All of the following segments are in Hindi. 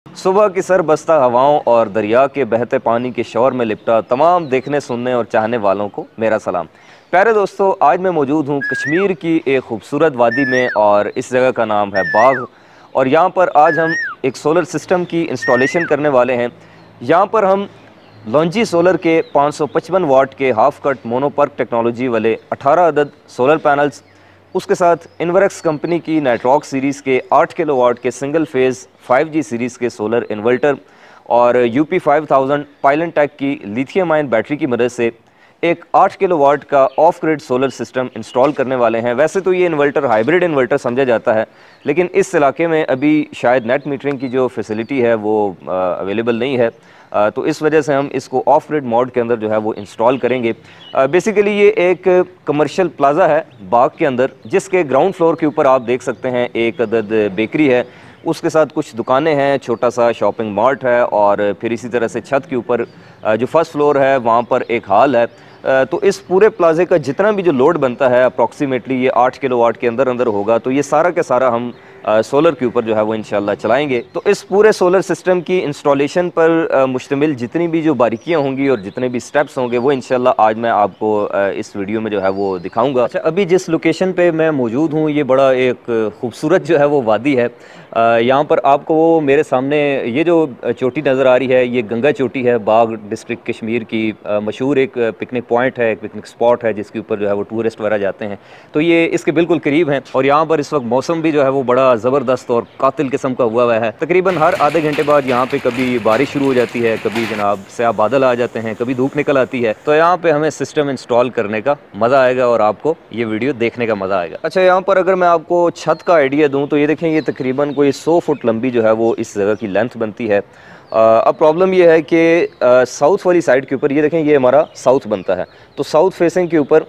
सुबह की सरबस्ता हवाओं और दरिया के बहते पानी के शोर में लिपटा तमाम देखने सुनने और चाहने वालों को मेरा सलाम। प्यारे दोस्तों, आज मैं मौजूद हूँ कश्मीर की एक खूबसूरत वादी में और इस जगह का नाम है बाग। और यहाँ पर आज हम एक सोलर सिस्टम की इंस्टॉलेशन करने वाले हैं। यहाँ पर हम लॉन्जी सोलर के 555 वाट के हाफ कट मोनोपर्क टेक्नोलॉजी वाले 18 अदद सोलर पैनल्स, उसके साथ इन्वर्क्स कंपनी की नाइट्रॉक्स सीरीज़ के 8 किलोवाट के सिंगल फेज़ 5G सीरीज़ के सोलर इन्वर्टर और यूपी 5000 पाइलन टेक की लिथियम आयन बैटरी की मदद से एक 8 किलोवाट का off grid solar system install करने वाले हैं। वैसे तो ये इन्वर्टर हाइब्रिड इन्वर्टर समझा जाता है, लेकिन इस इलाके में अभी शायद नेट मीटरिंग की जो फैसिलिटी है वो अवेलेबल नहीं है, तो इस वजह से हम इसको ऑफ ग्रिड मोड के अंदर जो है वो इंस्टॉल करेंगे। बेसिकली ये एक कमर्शियल प्लाजा है बाग के अंदर, जिसके ग्राउंड फ्लोर के ऊपर आप देख सकते हैं एक अदद बेकरी है, उसके साथ कुछ दुकानें हैं, छोटा सा शॉपिंग मार्ट है और फिर इसी तरह से छत के ऊपर जो फर्स्ट फ्लोर है वहाँ पर एक हॉल है। तो इस पूरे प्लाजे का जितना भी जो लोड बनता है अप्रॉक्सीमेटली ये 8 किलोवाट के अंदर अंदर होगा। तो ये सारा का सारा हम सोलर के ऊपर जो है वो इंशाल्लाह चलाएंगे। तो इस पूरे सोलर सिस्टम की इंस्टॉलेशन पर मुश्तमिल जितनी भी जो बारीकियां होंगी और जितने भी स्टेप्स होंगे वो इंशाल्लाह आज मैं आपको इस वीडियो में जो है वो दिखाऊंगा। अच्छा, अभी जिस लोकेशन पे मैं मौजूद हूँ ये बड़ा एक खूबसूरत जो है वो वादी है। यहाँ पर आपको वो मेरे सामने ये जो चोटी नज़र आ रही है ये गंगा चोटी है, बाग डिस्ट्रिक्ट कश्मीर की मशहूर एक पिकनिक पॉइंट है, एक पिकनिक स्पॉट है जिसके ऊपर जो है वो टूरिस्ट वगैरह जाते हैं। तो ये इसके बिल्कुल करीब हैं और यहाँ पर इस वक्त मौसम भी जो है वो बड़ा ज़बरदस्त और कातिल किस्म का हुआ है। तकरीबन हर आधे घंटे बाद यहाँ पे कभी बारिश शुरू हो जाती है, कभी जनाब स्याह बादल आ जाते हैं, कभी धूप निकल आती है। तो यहाँ पे हमें सिस्टम इंस्टॉल करने का मज़ा आएगा और आपको ये वीडियो देखने का मज़ा आएगा। अच्छा, यहाँ पर अगर मैं आपको छत का आइडिया दूँ तो ये देखें, ये तकरीबन कोई 100 फुट लंबी जो है वो इस जगह की लेंथ बनती है। अब प्रॉब्लम ये है कि साउथ वाली साइड के ऊपर ये देखें, ये हमारा साउथ बनता है, तो साउथ फेसिंग के ऊपर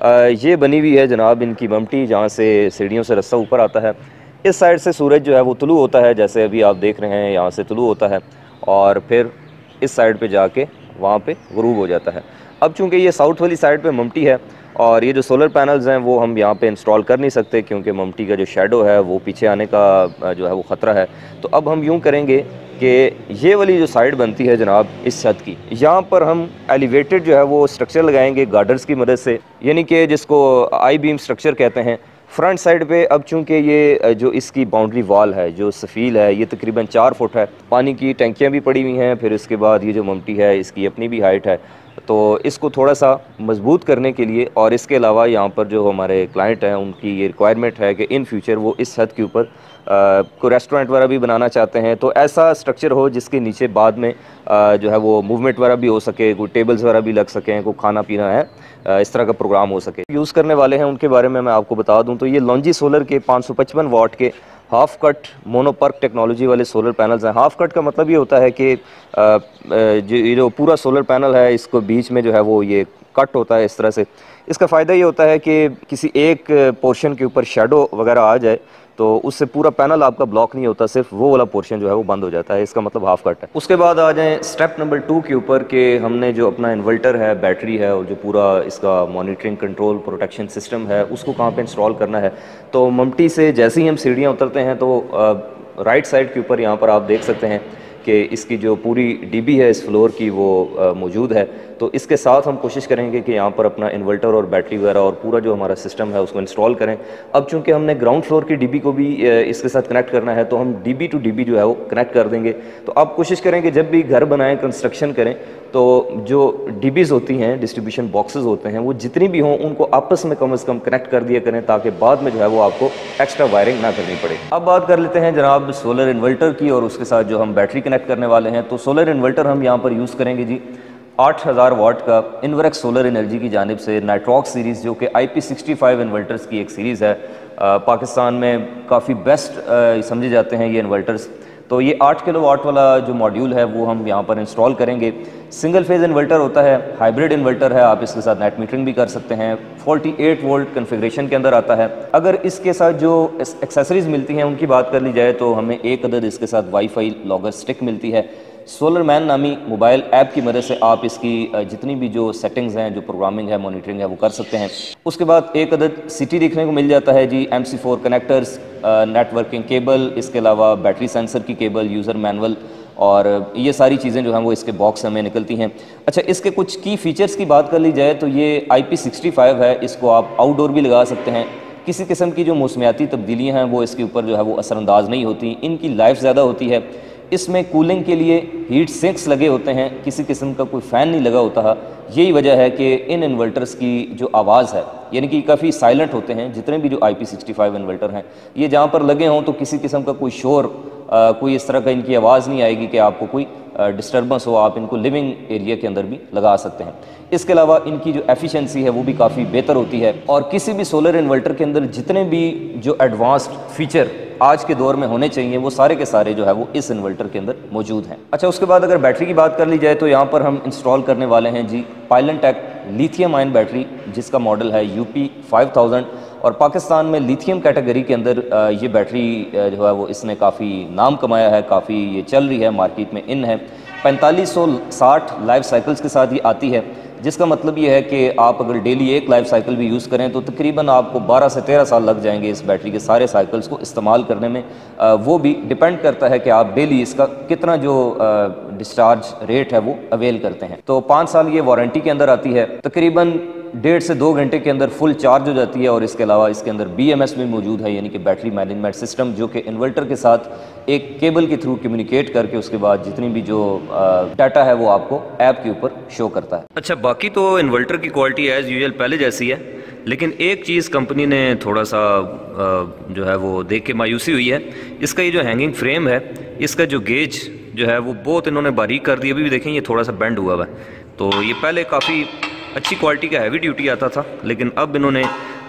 ये बनी हुई है जनाब इनकी ममटी, जहाँ से सीढ़ियों से रास्ता ऊपर आता है। इस साइड से सूरज जो है वो तुलू होता है, जैसे अभी आप देख रहे हैं यहाँ से तुलू होता है और फिर इस साइड पे जाके वहाँ पे गुरूब हो जाता है। अब चूँकि ये साउथ वाली साइड पे ममटी है और ये जो सोलर पैनल्स हैं वो हम यहाँ पे इंस्टॉल कर नहीं सकते क्योंकि ममटी का जो शेडो है वो पीछे आने का जो है वो ख़तरा है। तो अब हम यूँ करेंगे कि ये वाली जो साइड बनती है जनाब इस छत की, यहाँ पर हम एलिवेटेड जो है वो स्ट्रक्चर लगाएंगे गार्डर्स की मदद से, यानी कि जिसको आई बीम स्ट्रक्चर कहते हैं। फ्रंट साइड पे अब चूंकि ये जो इसकी बाउंड्री वॉल है, जो सफ़ील है, ये तकरीबन 4 फुट है, पानी की टंकियाँ भी पड़ी हुई हैं, फिर इसके बाद ये जो ममटी है इसकी अपनी भी हाइट है, तो इसको थोड़ा सा मजबूत करने के लिए और इसके अलावा यहाँ पर जो हमारे क्लाइंट हैं उनकी ये रिक्वायरमेंट है कि इन फ्यूचर वो इस छत के ऊपर कोई रेस्टोरेंट वगैरह भी बनाना चाहते हैं, तो ऐसा स्ट्रक्चर हो जिसके नीचे बाद में जो है वो मूवमेंट वगैरह भी हो सके, कोई टेबल्स वगैरह भी लग सकें, कोई खाना पीना है इस तरह का प्रोग्राम हो सके। यूज़ करने वाले हैं उनके बारे में मैं आपको बता दूं तो ये लॉन्जी सोलर के 555 वाट के हाफ कट मोनोपर्क टेक्नोलॉजी वाले सोलर पैनल्स हैं। हाफ कट का मतलब ये होता है कि जो पूरा सोलर पैनल है इसको बीच में जो है वो ये कट होता है इस तरह से। इसका फ़ायदा ये होता है कि किसी एक पोर्शन के ऊपर शेडो वगैरह आ जाए तो उससे पूरा पैनल आपका ब्लॉक नहीं होता, सिर्फ वो वाला पोर्शन जो है वो बंद हो जाता है। इसका मतलब हाफ कट है। उसके बाद आ जाएं स्टेप नंबर 2 के ऊपर कि हमने जो अपना इन्वर्टर है, बैटरी है और जो पूरा इसका मॉनिटरिंग कंट्रोल प्रोटेक्शन सिस्टम है उसको कहाँ पे इंस्टॉल करना है। तो ममटी से जैसे ही हम सीढ़ियाँ उतरते हैं तो राइट साइड के ऊपर यहाँ पर आप देख सकते हैं कि इसकी जो पूरी डीबी है इस फ्लोर की वो मौजूद है। तो इसके साथ हम कोशिश करेंगे कि यहाँ पर अपना इन्वर्टर और बैटरी वगैरह और पूरा जो हमारा सिस्टम है उसको इंस्टॉल करें। अब चूंकि हमने ग्राउंड फ्लोर की डीबी को भी इसके साथ कनेक्ट करना है तो हम डीबी टू डीबी जो है वो कनेक्ट कर देंगे। तो आप कोशिश करें कि जब भी घर बनाएं, कंस्ट्रक्शन करें, तो जो डीबीज़ होती हैं, डिस्ट्रीब्यूशन बॉक्सेस होते हैं, वो जितनी भी हों उनको आपस में कम से कम कनेक्ट कर दिया करें ताकि बाद में जो है वो आपको एक्स्ट्रा वायरिंग ना करनी पड़े। अब बात कर लेते हैं जनाब सोलर इन्वर्टर की और उसके साथ जो हम बैटरी कनेक्ट करने वाले हैं। तो सोलर इन्वर्टर हम यहाँ पर यूज़ करेंगे जी 8000 वाट का इन्वर्क्स सोलर एनर्जी की जानिब से नाइट्रॉक्स सीरीज़, जो कि IP65 इन्वर्टर्स की एक सीरीज़ है। पाकिस्तान में काफ़ी बेस्ट समझे जाते हैं ये इन्वर्टर्स। तो ये 8 किलोवाट वाला जो मॉड्यूल है वो हम यहाँ पर इंस्टॉल करेंगे। सिंगल फेज़ इन्वर्टर होता है, हाइब्रिड इन्वर्टर है, आप इसके साथ नेट मीटरिंग भी कर सकते हैं। 48 वोल्ट कन्फिग्रेशन के अंदर आता है। अगर इसके साथ जो एक्सेसरीज़ मिलती हैं उनकी बात कर ली जाए तो हमें एक अदद इसके साथ वाईफाई लॉगर स्टिक मिलती है। सोलर मैन नामी मोबाइल ऐप की मदद से आप इसकी जितनी भी जो सेटिंग्स हैं, जो प्रोग्रामिंग है, मॉनिटरिंग है, वो कर सकते हैं। उसके बाद एक अदद सिटी देखने को मिल जाता है जी, MC4 कनेक्टर्स, नेटवर्किंग केबल, इसके अलावा बैटरी सेंसर की केबल, यूज़र मैनुअल और ये सारी चीज़ें जो हैं वो इसके बॉक्स हमें निकलती हैं। अच्छा, इसके कुछ की फ़ीचर्स की बात कर ली जाए तो ये IP65 है, इसको आप आउटडोर भी लगा सकते हैं। किसी किस्म की जो मौसमियाती तब्दीलियाँ हैं वो इसके ऊपर जो है वो असरअंदाज नहीं होती, इनकी लाइफ ज़्यादा होती है। इसमें कूलिंग के लिए हीट सिंक्स लगे होते हैं, किसी किस्म का कोई फ़ैन नहीं लगा होता है। यही वजह है कि इन इन्वर्टर्स की जो आवाज़ है यानी कि काफ़ी साइलेंट होते हैं। जितने भी जो IP65 इन्वर्टर हैं ये जहाँ पर लगे हों तो किसी किस्म का कोई शोर, कोई इस तरह का इनकी आवाज़ नहीं आएगी कि आपको कोई डिस्टर्बेंस हो। आप इनको लिविंग एरिया के अंदर भी लगा सकते हैं। इसके अलावा इनकी जो एफिशिएंसी है वो भी काफ़ी बेहतर होती है। और किसी भी सोलर इन्वर्टर के अंदर जितने भी जो एडवांस्ड फीचर आज के दौर में होने चाहिए वो सारे के सारे जो है वो इस इन्वर्टर के अंदर मौजूद हैं। अच्छा, उसके बाद अगर बैटरी की बात कर ली जाए तो यहाँ पर हम इंस्टॉल करने वाले हैं जी पाइलनटेक लिथियम आयन बैटरी, जिसका मॉडल है UP5000 और पाकिस्तान में लिथियम कैटेगरी के अंदर ये बैटरी जो है वो इसने काफ़ी नाम कमाया है, काफ़ी ये चल रही है, मार्केट में इन है। 4560 लाइफ साइकिल्स के साथ ये आती है, जिसका मतलब ये है कि आप अगर डेली एक लाइफ साइकिल भी यूज़ करें तो तकरीबन आपको 12 से 13 साल लग जाएंगे इस बैटरी के सारे साइकिल्स को इस्तेमाल करने में। वो भी डिपेंड करता है कि आप डेली इसका कितना जो डिस्चार्ज रेट है वो अवेल करते हैं। तो 5 साल ये वारंटी के अंदर आती है, तकरीबन 1.5 से 2 घंटे के अंदर फुल चार्ज हो जाती है। और इसके अलावा इसके अंदर BMS भी मौजूद है, यानी कि बैटरी मैनेजमेंट सिस्टम, जो कि इन्वर्टर के साथ एक केबल के थ्रू कम्युनिकेट करके उसके बाद जितनी भी जो डाटा है वो आपको ऐप के ऊपर शो करता है। अच्छा, बाकी तो इन्वर्टर की क्वालिटी एज़ यूजुअल पहले जैसी है, लेकिन एक चीज़ कंपनी ने थोड़ा सा जो है वो देख के मायूसी हुई है। इसका ये जो हैंगिंग फ्रेम है, इसका जो गेज जो है वो बहुत इन्होंने बारीक कर दिया। अभी भी देखें ये थोड़ा सा बेंड हुआ हुआ है। तो ये पहले काफ़ी अच्छी क्वालिटी का हैवी ड्यूटी आता था, लेकिन अब इन्होंने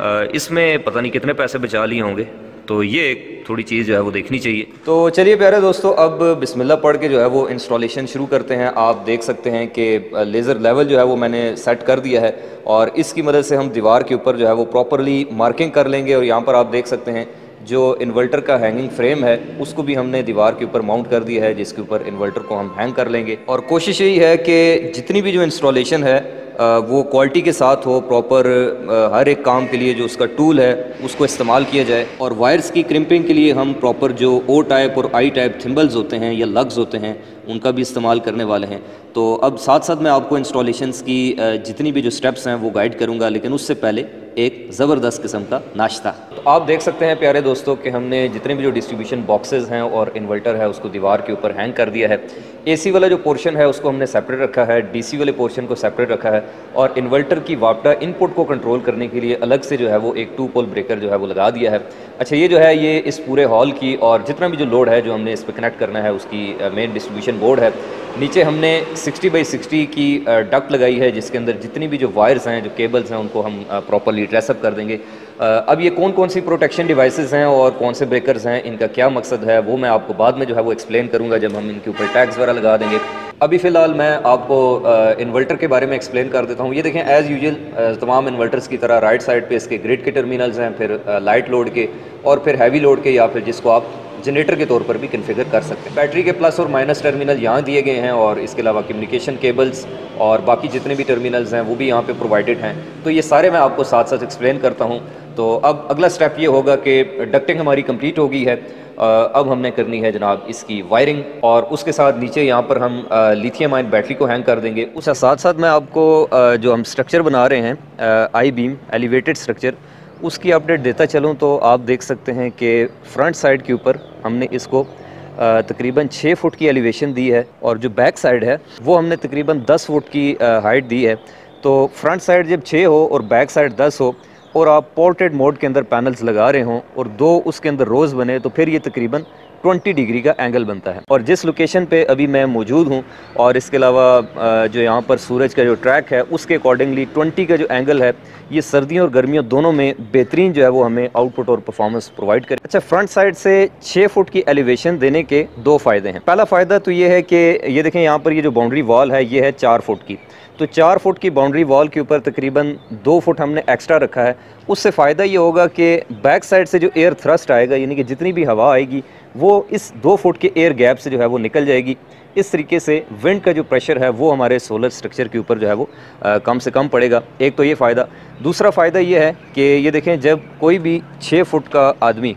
इसमें पता नहीं कितने पैसे बचा लिए होंगे। तो ये एक थोड़ी चीज़ जो है वो देखनी चाहिए। तो चलिए प्यारे दोस्तों, अब बिस्मिल्लाह पढ़ के जो है वो इंस्टॉलेशन शुरू करते हैं। आप देख सकते हैं कि लेज़र लेवल जो है वो मैंने सेट कर दिया है और इसकी मदद से हम दीवार के ऊपर जो है वो प्रॉपरली मार्किंग कर लेंगे। और यहाँ पर आप देख सकते हैं जो इन्वर्टर का हैंगिंग फ्रेम है उसको भी हमने दीवार के ऊपर माउंट कर दिया है, जिसके ऊपर इन्वर्टर को हम हैंग कर लेंगे। और कोशिश यही है कि जितनी भी जो इंस्टॉलेशन है वो क्वालिटी के साथ हो, प्रॉपर हर एक काम के लिए जो उसका टूल है उसको इस्तेमाल किया जाए। और वायर्स की क्रिम्पिंग के लिए हम प्रॉपर जो O टाइप और I टाइप थिम्बल्स होते हैं या लग्स होते हैं उनका भी इस्तेमाल करने वाले हैं। तो अब साथ साथ मैं आपको इंस्टॉलेशंस की जितनी भी जो स्टेप्स हैं वो गाइड करूँगा, लेकिन उससे पहले एक ज़बरदस्त किस्म का नाश्ता। तो आप देख सकते हैं प्यारे दोस्तों कि हमने जितने भी जो डिस्ट्रीब्यूशन बॉक्सेस हैं और इन्वर्टर है उसको दीवार के ऊपर हैंग कर दिया है। AC वाला जो पोर्शन है उसको हमने सेपरेट रखा है, DC वाले पोर्शन को सेपरेट रखा है और इन्वर्टर की वापडा इनपुट को कंट्रोल करने के लिए अलग से जो है वो एक 2 पोल ब्रेकर जो है वो लगा दिया है। अच्छा, ये जो है ये इस पूरे हॉल की और जितना भी जो लोड है जो हमने इस पर कनेक्ट करना है उसकी मेन डिस्ट्रीब्यूशन बोर्ड है। नीचे हमने 60x60 की डक्ट लगाई है, जिसके अंदर जितनी भी जो वायर्स हैं, जो केबल्स हैं, उनको हम प्रॉपरली ड्रेसअप कर देंगे। अब ये कौन कौन सी प्रोटेक्शन डिवाइसेस हैं और कौन से ब्रेकर्स हैं, इनका क्या मकसद है, वो मैं आपको बाद में जो है वो एक्सप्लेन करूँगा जब हम इनके ऊपर टैग्स वगैरह लगा देंगे। अभी फ़िलहाल मैं आपको इन्वर्टर के बारे में एक्सप्लेन कर देता हूँ। ये देखें, एज़ यूजुअल तमाम इन्वर्टर्स की तरह राइट साइड पे इसके ग्रिड के टर्मिनल्स हैं, फिर लाइट लोड के और फिर हैवी लोड के, या फिर जिसको आप जनरेटर के तौर पर भी कन्फिगर कर सकते हैं। बैटरी के प्लस और माइनस टर्मिनल यहाँ दिए गए हैं और इसके अलावा कम्युनिकेशन केबल्स और बाकी जितने भी टर्मिनल्स हैं वो भी यहाँ पे प्रोवाइडेड हैं। तो ये सारे मैं आपको साथ साथ एक्सप्लेन करता हूँ। तो अब अगला स्टेप ये होगा कि डक्टिंग हमारी कंप्लीट हो गई है। अब हमने करनी है जनाब इसकी वायरिंग और उसके साथ नीचे यहाँ पर हम लिथियम आयन बैटरी को हैंग कर देंगे। उसके साथ साथ मैं आपको जो हम स्ट्रक्चर बना रहे हैं आई बीम एलिवेटेड स्ट्रक्चर, उसकी अपडेट देता चलूँ तो आप देख सकते हैं कि फ्रंट साइड के ऊपर हमने इसको तकरीबन 6 फुट की एलिवेशन दी है और जो बैक साइड है वो हमने तकरीबन 10 फुट की हाइट दी है। तो फ्रंट साइड जब 6 हो और बैक साइड 10 हो और आप पोर्ट्रेट मोड के अंदर पैनल्स लगा रहे हों और 2 उसके अंदर रोज़ बने, तो फिर ये तकरीबन 20 डिग्री का एंगल बनता है। और जिस लोकेशन पे अभी मैं मौजूद हूँ और इसके अलावा जो यहाँ पर सूरज का जो ट्रैक है उसके अकॉर्डिंगली 20 का जो एंगल है ये सर्दियों और गर्मियों दोनों में बेहतरीन जो है वो हमें आउटपुट और परफॉर्मेंस प्रोवाइड करे। अच्छा, फ्रंट साइड से 6 फुट की एलिवेशन देने के 2 फ़ायदे हैं। पहला फ़ायदा तो ये है कि ये देखें यहाँ पर ये जो बाउंड्री वॉल है ये है 4 फुट की, तो 4 फुट की बाउंड्री वॉल के ऊपर तकरीबन 2 फुट हमने एक्स्ट्रा रखा है। उससे फ़ायदा ये होगा कि बैक साइड से जो एयर थ्रस्ट आएगा, यानी कि जितनी भी हवा आएगी वो इस 2 फुट के एयर गैप से जो है वो निकल जाएगी। इस तरीके से विंड का जो प्रेशर है वो हमारे सोलर स्ट्रक्चर के ऊपर जो है वो कम से कम पड़ेगा। एक तो ये फ़ायदा। दूसरा फ़ायदा ये है कि ये देखें, जब कोई भी 6 फुट का आदमी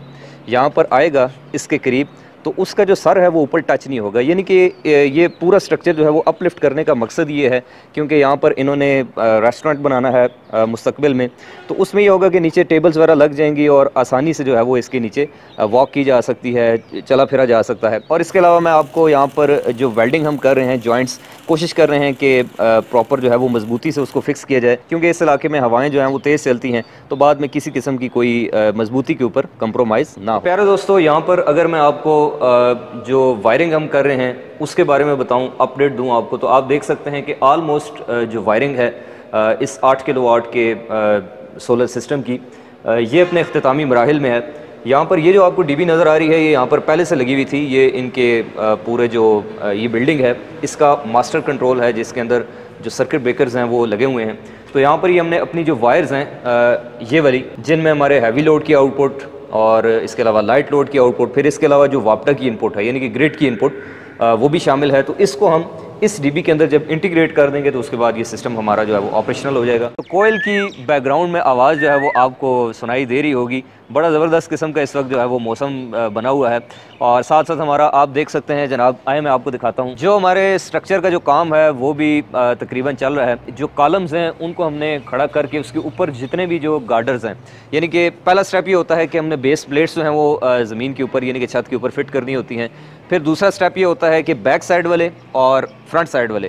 यहाँ पर आएगा इसके करीब, तो उसका जो सर है वो ऊपर टच नहीं होगा। यानी कि ये पूरा स्ट्रक्चर जो है वो अपलिफ्ट करने का मकसद ये है, क्योंकि यहाँ पर इन्होंने रेस्टोरेंट बनाना है मुस्तकबिल में, तो उसमें ये होगा कि नीचे टेबल्स वगैरह लग जाएंगी और आसानी से जो है वो इसके नीचे वॉक की जा सकती है, चला फिरा जा सकता है। और इसके अलावा मैं आपको यहाँ पर जो वेल्डिंग हम कर रहे हैं, जॉइंट्स कोशिश कर रहे हैं कि प्रॉपर जो है वो मजबूती से उसको फिक्स किया जाए, क्योंकि इस इलाके में हवाएं जो हैं वो तेज़ चलती हैं, तो बाद में किसी किस्म की कोई मजबूती के ऊपर कंप्रोमाइज़ ना हो। प्यारे दोस्तों, यहाँ पर अगर मैं आपको जो वायरिंग हम कर रहे हैं उसके बारे में बताऊं, अपडेट दूं आपको, तो आप देख सकते हैं कि ऑलमोस्ट जो वायरिंग है इस 8 किलोवाट के सोलर सिस्टम की, ये अपने अख्तामी मराहिल में है। यहाँ पर ये जो आपको डीबी नज़र आ रही है, ये यहाँ पर पहले से लगी हुई थी। ये इनके पूरे जो ये बिल्डिंग है इसका मास्टर कंट्रोल है, जिसके अंदर जो सर्किट ब्रेकर्स हैं वो लगे हुए हैं। तो यहाँ पर ही हमने अपनी जो वायर्स हैं ये वाली, जिनमें हमारे हैवी लोड की आउटपुट और इसके अलावा लाइट लोड की आउटपुट, फिर इसके अलावा जो वापटा की इनपुट है यानी कि ग्रिड की इनपुट, वो भी शामिल है। तो इसको हम इस डीबी के अंदर जब इंटीग्रेट कर देंगे तो उसके बाद ये सिस्टम हमारा जो है वो ऑपरेशनल हो जाएगा। तो कोयल की बैकग्राउंड में आवाज़ जो है वो आपको सुनाई दे रही होगी। बड़ा ज़बरदस्त किस्म का इस वक्त जो है वो मौसम बना हुआ है, और साथ साथ हमारा आप देख सकते हैं जनाब, आए मैं आपको दिखाता हूँ, जो हमारे स्ट्रक्चर का जो काम है वो भी तकरीबन चल रहा है। जो कॉलम्स हैं उनको हमने खड़ा करके उसके ऊपर जितने भी जो गार्डर्स हैं, यानी कि पहला स्टेप ये होता है कि हमने बेस प्लेट्स जो हैं वो ज़मीन के ऊपर यानी कि छत के ऊपर फिट करनी होती हैं। फिर दूसरा स्टेप ये होता है कि बैक साइड वाले और फ्रंट साइड वाले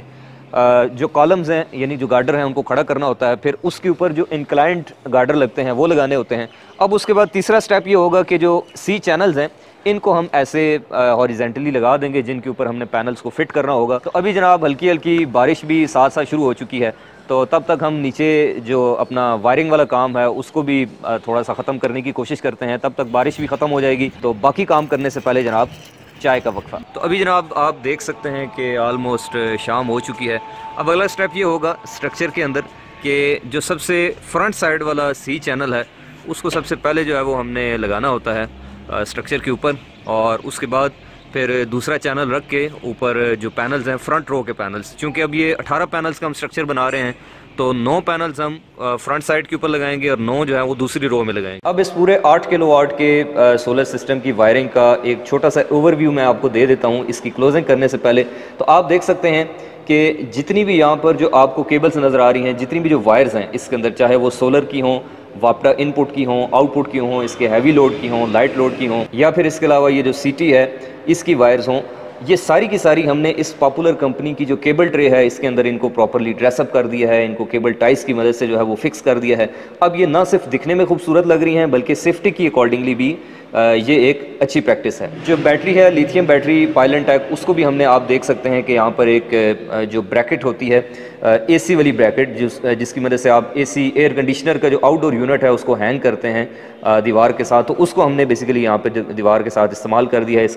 जो कॉलम्स हैं यानी जो गार्डर हैं उनको खड़ा करना होता है। फिर उसके ऊपर जो इंक्लाइंड गार्डर लगते हैं वो लगाने होते हैं। अब उसके बाद तीसरा स्टेप ये होगा कि जो सी चैनल्स हैं इनको हम ऐसे हॉरिजेंटली लगा देंगे, जिनके ऊपर हमने पैनल्स को फिट करना होगा। तो अभी जनाब हल्की हल्की बारिश भी साथ साथ शुरू हो चुकी है, तो तब तक हम नीचे जो अपना वायरिंग वाला काम है उसको भी थोड़ा सा ख़त्म करने की कोशिश करते हैं। तब तक बारिश भी ख़त्म हो जाएगी, तो बाकी काम करने से पहले जनाब चाय का वक्फा। तो अभी जनाब आप देख सकते हैं कि आलमोस्ट शाम हो चुकी है। अब अगला स्टेप ये होगा स्ट्रक्चर के अंदर कि जो सबसे फ्रंट साइड वाला सी चैनल है उसको सबसे पहले जो है वो हमने लगाना होता है स्ट्रक्चर के ऊपर, और उसके बाद फिर दूसरा चैनल रख के ऊपर जो पैनल्स हैं फ्रंट रो के पैनल्स, चूँकि अब ये 18 पैनल्स का हम स्ट्रक्चर बना रहे हैं, तो 9 पैनल्स हम फ्रंट साइड के ऊपर लगाएंगे और 9 जो है वो दूसरी रो में लगाएंगे। अब इस पूरे 8 किलोवाट के सोलर सिस्टम की वायरिंग का एक छोटा सा ओवरव्यू मैं आपको दे देता हूँ इसकी क्लोजिंग करने से पहले। तो आप देख सकते हैं कि जितनी भी यहाँ पर जो आपको केबल्स नज़र आ रही हैं, जितनी भी जो वायर्स हैं इसके अंदर, चाहे वो सोलर की हों, वापटा इनपुट की हों, आउटपुट की हों, इसके हैवी लोड की हों, लाइट लोड की हों, या फिर इसके अलावा ये जो सीटी है इसकी वायर्स हों, ये सारी की सारी हमने इस पॉपुलर कंपनी की जो केबल ट्रे है इसके अंदर इनको प्रॉपर्ली ड्रेसअप कर दिया है। इनको केबल टाइस की मदद से जो है वो फिक्स कर दिया है। अब ये ना सिर्फ दिखने में खूबसूरत लग रही हैं बल्कि सेफ्टी की अकॉर्डिंगली भी ये एक अच्छी प्रैक्टिस है। जो बैटरी है लिथियम बैटरी पाइलन टैक, उसको भी हमने आप देख सकते हैं कि यहाँ पर एक जो ब्रैकेट होती है एसी वाली ब्रैकेट, जिसकी मदद से आप एसी एयर कंडीशनर का जो आउटडोर यूनिट है उसको हैंग करते हैं दीवार के साथ, तो उसको हमने बेसिकली यहाँ पे दीवार के साथ इस्तेमाल कर दिया है।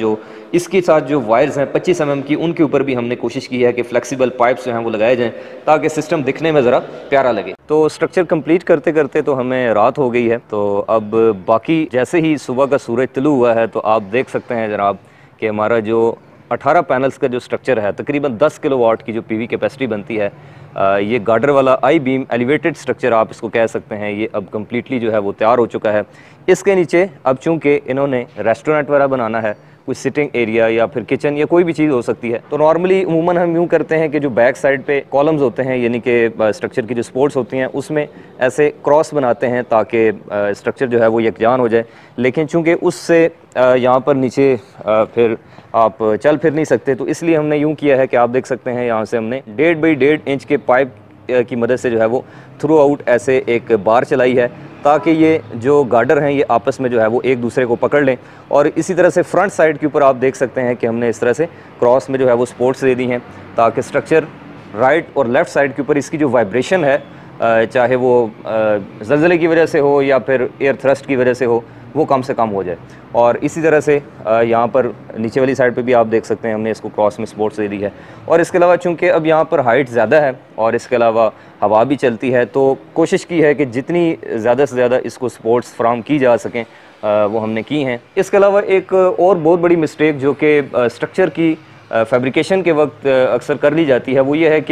इसके साथ जो वायर्स हैं 25 mm की, उनके ऊपर भी हमने कोशिश की है कि फ्लेक्सिबल पाइप्स जो हैं वो लगाए जाएँ ताकि सिस्टम दिखने में ज़रा प्यारा लगे। तो स्ट्रक्चर कंप्लीट करते करते तो हमें रात हो गई है। तो अब बाकी जैसे ही सुबह का सूरज तुलू हुआ है तो आप देख सकते हैं जनाब कि हमारा जो 18 पैनल्स का जो स्ट्रक्चर है, तकरीबन 10 किलोवाट की जो पीवी कैपेसिटी बनती है, ये गार्डर वाला आई बीम एलिवेटेड स्ट्रक्चर आप इसको कह सकते हैं, ये अब कम्प्लीटली जो है वो तैयार हो चुका है। इसके नीचे अब चूँकि इन्होंने रेस्टोरेंट वगैरह बनाना है, कुछ सिटिंग एरिया या फिर किचन या कोई भी चीज़ हो सकती है, तो नॉर्मली उमूमन हम यूँ करते हैं कि जो बैक साइड पे कॉलम्स होते हैं यानी कि स्ट्रक्चर की जो सपोर्ट्स होती हैं उसमें ऐसे क्रॉस बनाते हैं ताकि स्ट्रक्चर जो है वो यकजान हो जाए। लेकिन चूँकि उससे यहाँ पर नीचे फिर आप चल फिर नहीं सकते, तो इसलिए हमने यूँ किया है कि आप देख सकते हैं यहाँ से हमने 1.5 बाई 1.5 इंच के पाइप की मदद से जो है वो थ्रू आउट ऐसे एक बार चलाई है ताकि ये जो गार्डर हैं ये आपस में जो है वो एक दूसरे को पकड़ लें। और इसी तरह से फ्रंट साइड के ऊपर आप देख सकते हैं कि हमने इस तरह से क्रॉस में जो है वो सपोर्ट्स दे दी हैं ताकि स्ट्रक्चर राइट और लेफ़्ट साइड के ऊपर इसकी जो वाइब्रेशन है, चाहे वो ज़लज़ले की वजह से हो या फिर एयर थ्रस्ट की वजह से हो, वो कम से कम हो जाए। और इसी तरह से यहाँ पर नीचे वाली साइड पे भी आप देख सकते हैं हमने इसको क्रॉस में सपोर्ट्स दे दी है। और इसके अलावा चूँकि अब यहाँ पर हाइट ज़्यादा है और इसके अलावा हवा भी चलती है, तो कोशिश की है कि जितनी ज़्यादा से ज़्यादा इसको सपोर्ट्स फ्राहम की जा सकें वो हमने की हैं। इसके अलावा एक और बहुत बड़ी मिस्टेक जो कि स्ट्रक्चर की फैब्रिकेशन के वक्त अक्सर कर ली जाती है, वो ये है कि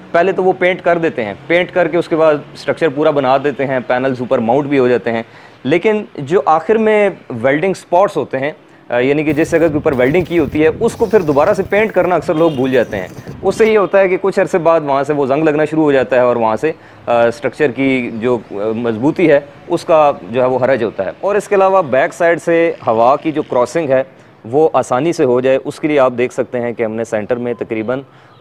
पहले तो वो पेंट कर देते हैं, पेंट करके उसके बाद स्ट्रक्चर पूरा बना देते हैं, पैनल्स ऊपर माउंट भी हो जाते हैं, लेकिन जो आखिर में वेल्डिंग स्पॉट्स होते हैं, यानी कि जिस जगह के ऊपर वेल्डिंग की होती है, उसको फिर दोबारा से पेंट करना अक्सर लोग भूल जाते हैं। उससे ये होता है कि कुछ अरसे बाद वहाँ से वो जंग लगना शुरू हो जाता है और वहाँ से स्ट्रक्चर की जो मजबूती है उसका जो है वो हरज होता है। और इसके अलावा बैक साइड से हवा की जो क्रॉसिंग है वो आसानी से हो जाए, उसके लिए आप देख सकते हैं कि हमने सेंटर में तकरीबन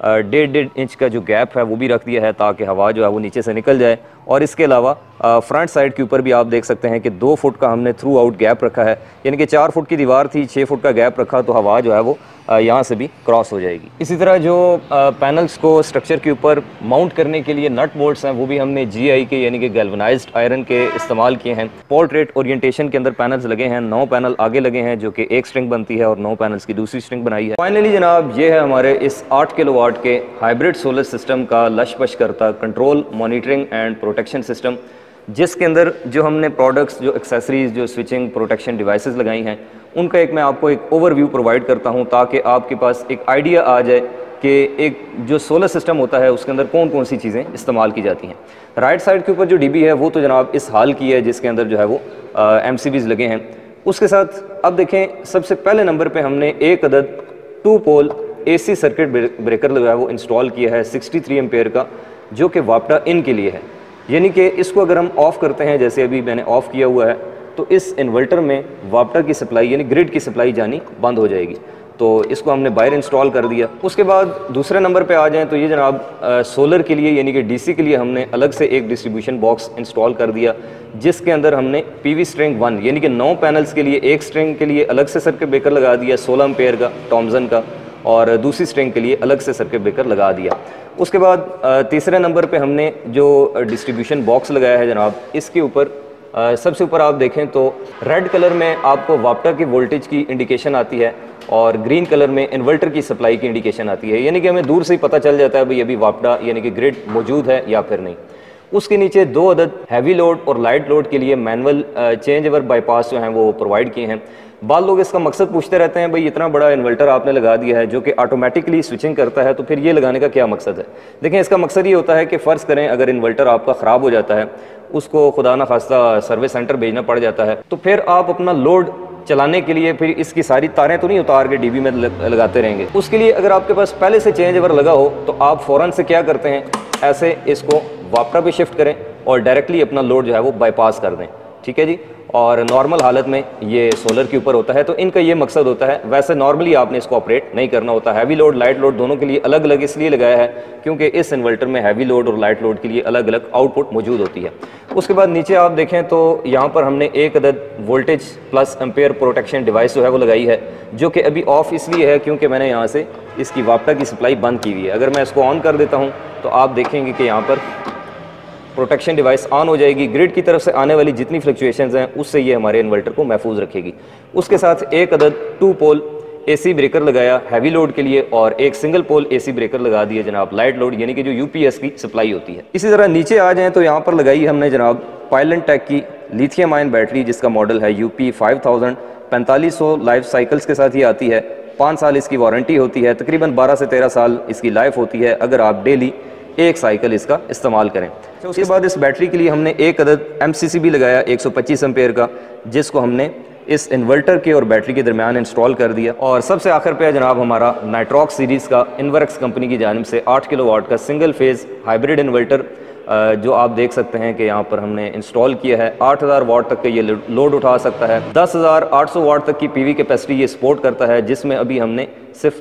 1.5 इंच का जो गैप है वो भी रख दिया है ताकि हवा जो है वो नीचे से निकल जाए। और इसके अलावा फ्रंट साइड के ऊपर भी आप देख सकते हैं कि 2 फुट का हमने थ्रू आउट गैप रखा है, यानी कि 4 फुट की दीवार थी, 6 फुट का गैप रखा तो हवा जो है वो यहाँ से भी क्रॉस हो जाएगी। इसी तरह जो पैनल्स को स्ट्रक्चर के ऊपर माउंट करने के लिए नट बोल्ट्स हैं वो भी हमने GI के यानी कि गैल्वनाइज्ड आयरन के इस्तेमाल किए हैं। पोर्ट्रेट ओरिएंटेशन के अंदर पैनल्स लगे हैं, 9 पैनल आगे लगे हैं जो कि एक स्ट्रिंग बनती है और 9 पैनल्स की दूसरी स्ट्रिंग बनाई है। फाइनली जनाब ये है हमारे इस 8 किलोवाट के हाइब्रिड सोलर सिस्टम का लश-पश करता control, monitoring and protection system, जिसके अंदर जो हमने प्रोडक्ट्स, जो एक्सेसरीज़, जो स्विचिंग प्रोटेक्शन डिवाइसेस लगाई हैं उनका मैं आपको एक ओवरव्यू प्रोवाइड करता हूं ताकि आपके पास एक आइडिया आ जाए कि एक जो सोलर सिस्टम होता है उसके अंदर कौन कौन सी चीज़ें इस्तेमाल की जाती हैं। राइट साइड के ऊपर जो DB है वो तो जनाब इस हाल की है जिसके अंदर जो है वो MCBs लगे हैं। उसके साथ अब देखें सबसे पहले नंबर पर हमने एक अदद 2 पोल AC सर्किट ब्रेकर लगा है वो इंस्टॉल किया है 63 एम्पेयर का, जो कि वापटा इन के लिए है। यानी कि इसको अगर हम ऑफ़ करते हैं, जैसे अभी मैंने ऑफ़ किया हुआ है, तो इस इन्वर्टर में वापटा की सप्लाई यानी ग्रिड की सप्लाई जानी बंद हो जाएगी। तो इसको हमने बाहर इंस्टॉल कर दिया। उसके बाद दूसरे नंबर पे आ जाएं तो ये जनाब सोलर के लिए यानी कि DC के लिए हमने अलग से एक डिस्ट्रीब्यूशन बॉक्स इंस्टॉल कर दिया, जिसके अंदर हमने PV स्ट्रिंग 1 यानी कि 9 पैनल्स के लिए एक स्ट्रिंग के लिए अलग से सर्किट ब्रेकर लगा दिया 16 एम्पेयर का टॉमसन का, और दूसरी स्ट्रिंग के लिए अलग से सर्किट ब्रेकर लगा दिया। उसके बाद तीसरे नंबर पे हमने जो डिस्ट्रीब्यूशन बॉक्स लगाया है जनाब, इसके ऊपर सबसे ऊपर आप देखें तो रेड कलर में आपको वापटा की वोल्टेज की इंडिकेशन आती है और ग्रीन कलर में इन्वर्टर की सप्लाई की इंडिकेशन आती है, यानी कि हमें दूर से ही पता चल जाता है भाई अभी वापटा यानी कि ग्रिड मौजूद है या फिर नहीं। उसके नीचे 2 अदद हैवी लोड और लाइट लोड के लिए मैनुअल चेंज ओवर बाईपास जो हैं वो प्रोवाइड किए हैं। बाद लोग इसका मकसद पूछते रहते हैं भाई इतना बड़ा इन्वर्टर आपने लगा दिया है जो कि ऑटोमेटिकली स्विचिंग करता है, तो फिर ये लगाने का क्या मकसद है। देखें इसका मकसद ये होता है कि फ़र्ज़ करें अगर इन्वर्टर आपका ख़राब हो जाता है, उसको खुदा ना खास्ता सर्विस सेंटर भेजना पड़ जाता है, तो फिर आप अपना लोड चलाने के लिए फिर इसकी सारी तारें तो नहीं उतार के DB में लगाते रहेंगे। उसके लिए अगर आपके पास पहले से चेंज ओवर लगा हो तो आप फ़ौरन से क्या करते हैं, ऐसे इसको वापटा पे शिफ्ट करें और डायरेक्टली अपना लोड जो है वो बाईपास कर दें। ठीक है जी। और नॉर्मल हालत में ये सोलर के ऊपर होता है, तो इनका ये मकसद होता है। वैसे नॉर्मली आपने इसको ऑपरेट नहीं करना होता। हैवी लोड लाइट लोड दोनों के लिए अलग अलग इसलिए लगाया है क्योंकि इस इन्वर्टर में हैवी लोड और लाइट लोड के लिए अलग अलग आउटपुट मौजूद होती है। उसके बाद नीचे आप देखें तो यहाँ पर हमने एक अदद voltage plus ampere protection device जो है वो लगाई है, जो कि अभी ऑफ इसलिए है क्योंकि मैंने यहाँ से इसकी वापटा की सप्लाई बंद की हुई है। अगर मैं इसको ऑन कर देता हूँ तो आप देखेंगे कि यहाँ पर प्रोटेक्शन डिवाइस ऑन हो जाएगी। ग्रिड की तरफ से आने वाली जितनी फ्लक्चुएशंस हैं उससे ये हमारे इन्वर्टर को महफूज रखेगी। उसके साथ एक अदद 2 पोल AC ब्रेकर लगाया हैवी लोड के लिए और एक सिंगल पोल AC ब्रेकर लगा दिया जनाब लाइट लोड यानी कि जो UPS की सप्लाई होती है। इसी तरह नीचे आ जाएँ तो यहाँ पर लगाई हमने जनाब पायलनटेक की लिथियम आयन बैटरी, जिसका मॉडल है UP 5000। 4500 लाइफ साइकिल्स के साथ ये आती है। 5 साल इसकी वारंटी होती है, तकरीबन 12 से 13 साल इसकी लाइफ होती है अगर आप डेली एक साइकिल इसका इस्तेमाल करें। तो उसके बाद इस बैटरी के लिए हमने एक अदद MCCB लगाया 125 एम्पेयर का, जिसको हमने इस इन्वर्टर के और बैटरी के दरमियान इंस्टॉल कर दिया। और सबसे आखिर पे जनाब हमारा नाइट्रॉक्स सीरीज़ का इन्वर्क्स कंपनी की जानिब से 8 किलोवाट का सिंगल फेज़ हाइब्रिड इन्वर्टर, जो आप देख सकते हैं कि यहाँ पर हमने इंस्टॉल किया है। 8000 वाट तक का ये लोड उठा सकता है। 10,800 वाट तक की PV कैपेसिटी ये सपोर्ट करता है, जिसमें अभी हमने सिर्फ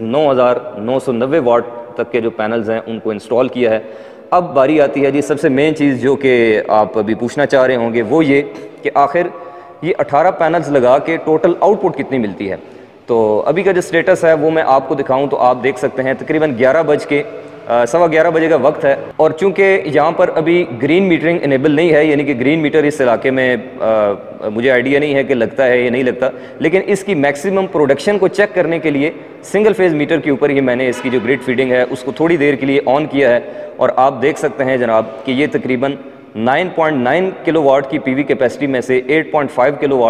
9,990 वाट तक के जो पैनल्स हैं उनको इंस्टॉल किया है। अब बारी आती है जी सबसे मेन चीज़ जो कि आप अभी पूछना चाह रहे होंगे, वो ये कि आखिर ये 18 पैनल्स लगा के टोटल आउटपुट कितनी मिलती है। तो अभी का जो स्टेटस है वो मैं आपको दिखाऊं तो आप देख सकते हैं तकरीबन 11:11 बजे का वक्त है। और चूंकि यहाँ पर अभी ग्रीन मीटरिंग इनेबल नहीं है, यानी कि ग्रीन मीटर इस इलाके में मुझे आइडिया नहीं है कि लगता है या नहीं लगता, लेकिन इसकी मैक्सिमम प्रोडक्शन को चेक करने के लिए सिंगल फेज़ मीटर के ऊपर ही मैंने इसकी जो ग्रिड फीडिंग है उसको थोड़ी देर के लिए ऑन किया है। और आप देख सकते हैं जनाब कि ये तकरीबन 9.9 किलोवाट की PV कैपेसिटी में से 8.5 किलोवाट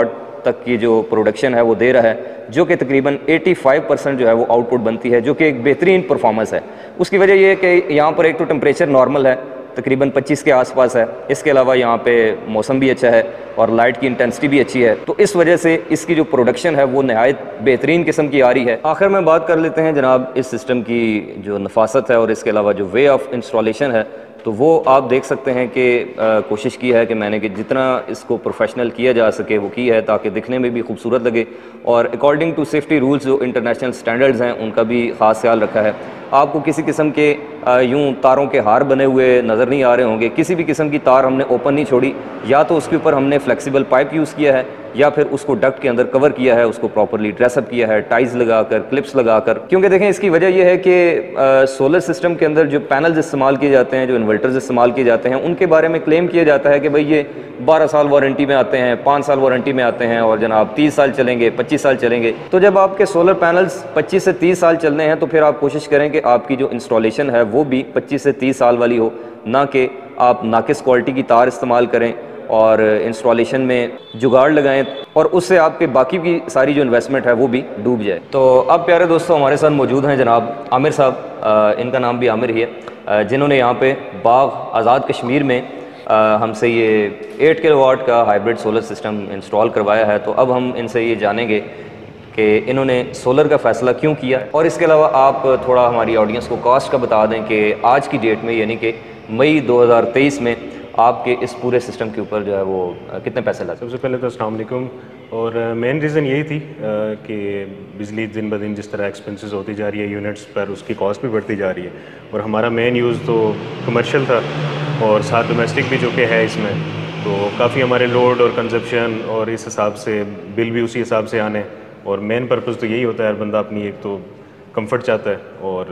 तक की जो प्रोडक्शन है वो दे रहा है, जो कि तकरीबन 85% जो है वो आउटपुट बनती है, जो कि एक बेहतरीन परफॉर्मेंस है। उसकी वजह ये है कि यहाँ पर एक तो टेम्परेचर नॉर्मल है, तकरीबन 25 के आसपास है। इसके अलावा यहाँ पे मौसम भी अच्छा है और लाइट की इंटेंसिटी भी अच्छी है, तो इस वजह से इसकी जो प्रोडक्शन है वो नहायत बेहतरीन किस्म की आ रही है। आखिर में बात कर लेते हैं जनाब इस सिस्टम की जो नफासत है और इसके अलावा जो वे ऑफ इंस्टॉलेशन है, तो वो आप देख सकते हैं कि कोशिश की है कि मैंने कि जितना इसको प्रोफेशनल किया जा सके वो की है, ताकि दिखने में भी खूबसूरत लगे और अकॉर्डिंग टू सेफ्टी रूल्स जो इंटरनेशनल स्टैंडर्ड्स हैं उनका भी ख़ास ख्याल रखा है। आपको किसी किस्म के यूं तारों के हार बने हुए नज़र नहीं आ रहे होंगे, किसी भी किस्म की तार हमने ओपन नहीं छोड़ी, या तो उसके ऊपर हमने फ्लेक्सिबल पाइप यूज़ किया है या फिर उसको डक्ट के अंदर कवर किया है, उसको प्रॉपरली ड्रेसअप किया है टाइज लगाकर, क्लिप्स लगाकर। क्योंकि देखें इसकी वजह यह है कि सोलर सिस्टम के अंदर जो पैनल्स इस्तेमाल किए जाते हैं, जो इन्वर्टर्स इस्तेमाल किए जाते हैं, उनके बारे में क्लेम किया जाता है कि भाई ये 12 साल वारंटी में आते हैं, 5 साल वारंटी में आते हैं और जनाब 30 साल चलेंगे, 25 साल चलेंगे। तो जब आपके सोलर पैनल्स 25 से 30 साल चलने हैं तो फिर आप कोशिश करें कि आपकी जो इंस्टॉलेशन है वो भी 25 से 30 साल वाली हो, ना कि आप नाकिस क्वालिटी की तार इस्तेमाल करें और इंस्टॉलेशन में जुगाड़ लगाएं और उससे आपके बाकी की सारी जो इन्वेस्टमेंट है वो भी डूब जाए। तो अब प्यारे दोस्तों हमारे साथ मौजूद हैं जनाब आमिर साहब, इनका नाम भी आमिर ही है, जिन्होंने यहाँ पे बाग आज़ाद कश्मीर में हमसे ये 8 किलोवाट का हाइब्रिड सोलर सिस्टम इंस्टॉल करवाया है। तो अब हम इनसे ये जानेंगे कि इन्होंने सोलर का फ़ैसला क्यों किया, और इसके अलावा आप थोड़ा हमारी ऑडियंस को कॉस्ट का बता दें कि आज की डेट में यानी कि मई 2023 में आपके इस पूरे सिस्टम के ऊपर जो है वो कितने पैसे लगे। सबसे पहले तो अस्सलाम वालेकुम। और मेन रीज़न यही थी कि बिजली दिन ब दिन जिस तरह एक्सपेंसेस होती जा रही है यूनिट्स पर, उसकी कॉस्ट भी बढ़ती जा रही है और हमारा मेन यूज़ तो कमर्शियल था और साथ डोमेस्टिक भी जो कि है इसमें, तो काफ़ी हमारे लोड और कंजप्शन और इस हिसाब से बिल भी उसी हिसाब से आने, और मेन पर्पज़ तो यही होता है हर बंदा अपनी एक तो कंफर्ट चाहता है और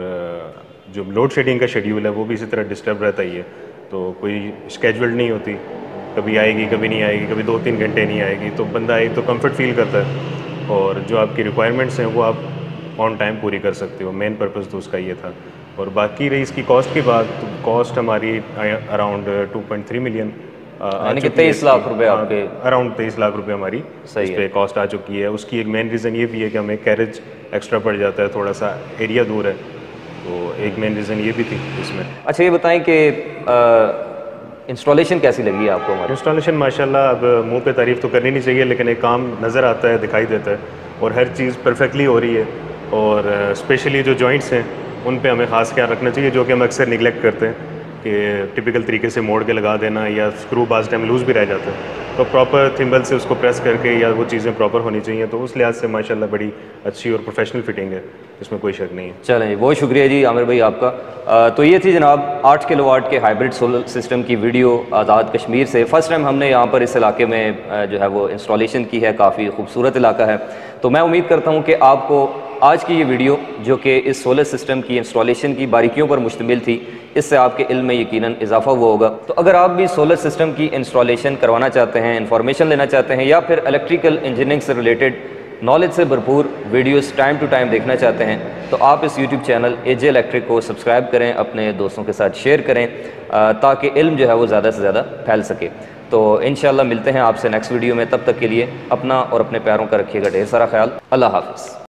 जो लोड शेडिंग का शेड्यूल है वो भी इसी तरह डिस्टर्ब रहता ही है, तो कोई स्केड्यूल्ड नहीं होती, कभी आएगी कभी नहीं आएगी, कभी 2-3 घंटे नहीं आएगी, तो बंदा एक तो कंफर्ट फील करता है और जो आपकी रिक्वायरमेंट्स हैं वो आप ऑन टाइम पूरी कर सकते हो। मेन पर्पज़ तो उसका ये था। और बाकी रही इसकी कॉस्ट की बात, तो कॉस्ट हमारी अराउंड 2.3 मिलियन, यानी कि 23 लाख रुपए आपके, अराउंड 23 लाख रुपए हमारी इस पे कॉस्ट आ चुकी है। उसकी एक मेन रीज़न ये भी है कि हमें कैरेज एक्स्ट्रा पड़ जाता है, थोड़ा सा एरिया दूर है, तो एक मेन रीज़न ये भी थी इसमें। अच्छा ये बताएं कि इंस्टॉलेशन कैसी लगी आपको हमारी? इंस्टॉलेशन माशाल्लाह, अब मुंह पे तारीफ़ तो करनी नहीं चाहिए, लेकिन एक काम नज़र आता है, दिखाई देता है और हर चीज़ परफेक्टली हो रही है। और स्पेशली जो जॉइंट्स हैं उन पे हमें ख़ास ख्याल रखना चाहिए, जो कि हम अक्सर निगलेक्ट करते हैं कि टिपिकल तरीके से मोड़ के लगा देना या स्क्रू बाज़ टाइम लूज़ भी रह जाता है, तो प्रॉपर थिम्बल से उसको प्रेस करके या वो चीज़ें प्रॉपर होनी चाहिए। तो उस लिहाज से माशाल्लाह बड़ी अच्छी और प्रोफेशनल फिटिंग है, इसमें कोई शक नहीं है। चलें जी, बहुत शुक्रिया जी आमिर भाई आपका। तो ये थी जनाब 8 किलोवाट के हाइब्रिड सोलर सिस्टम की वीडियो आज़ाद कश्मीर से। फ़र्स्ट टाइम हमने यहाँ पर इस इलाके में जो है वो इंस्टॉलेशन की है, काफ़ी खूबसूरत इलाका है। तो मैं उम्मीद करता हूँ कि आपको आज की ये वीडियो जो कि इस सोलर सिस्टम की इंस्टॉलेशन की बारीकियों पर मुश्तमिल थी, इससे आपके इल्म में यकीनन इजाफा हुआ होगा। तो अगर आप भी सोलर सिस्टम की इंस्टॉलेशन करवाना चाहते हैं, इन्फॉर्मेशन लेना चाहते हैं, या फिर इलेक्ट्रिकल इंजीनियरिंग से रिलेटेड नॉलेज से भरपूर वीडियोस टाइम टू टाइम देखना चाहते हैं, तो आप इस यूट्यूब चैनल एजे इलेक्ट्रिक को सब्सक्राइब करें, अपने दोस्तों के साथ शेयर करें, ताकि इल्म जो है वो ज़्यादा से ज़्यादा फैल सके। तो इंशाल्लाह मिलते हैं आपसे नेक्स्ट वीडियो में। तब तक के लिए अपना और अपने प्यारों का रखिएगा ढेर सारा ख्याल। अल्लाह हाफ़िज़।